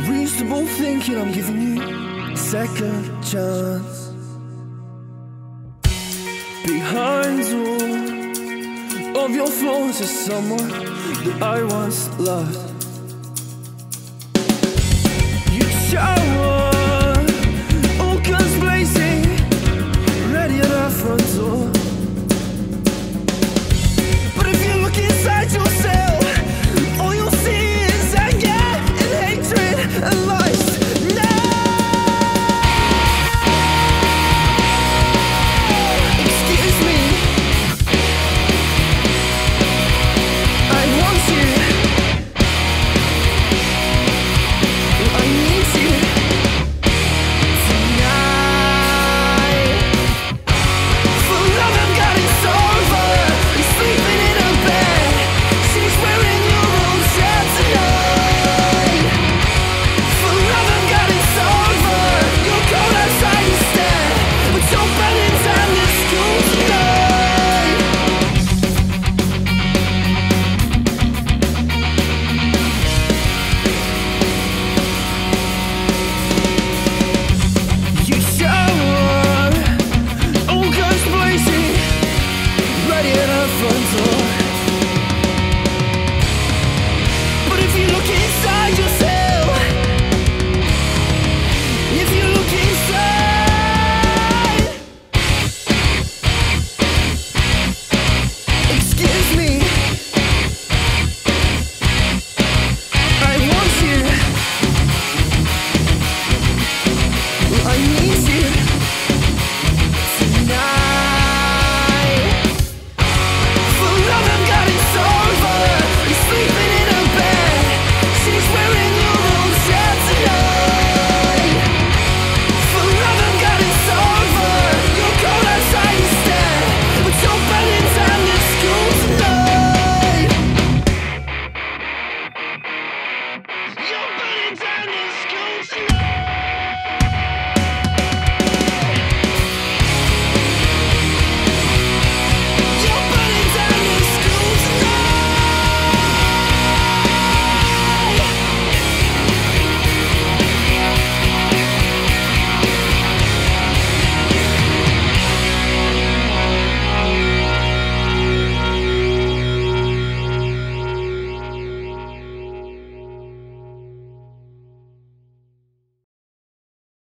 Reasonable thinking, I'm giving you a second chance. Behind all of your flaws is someone that I once loved. You shower, all guns blazing, ready at our front door. But if you look inside yourself, all you'll see is anger and hatred and love.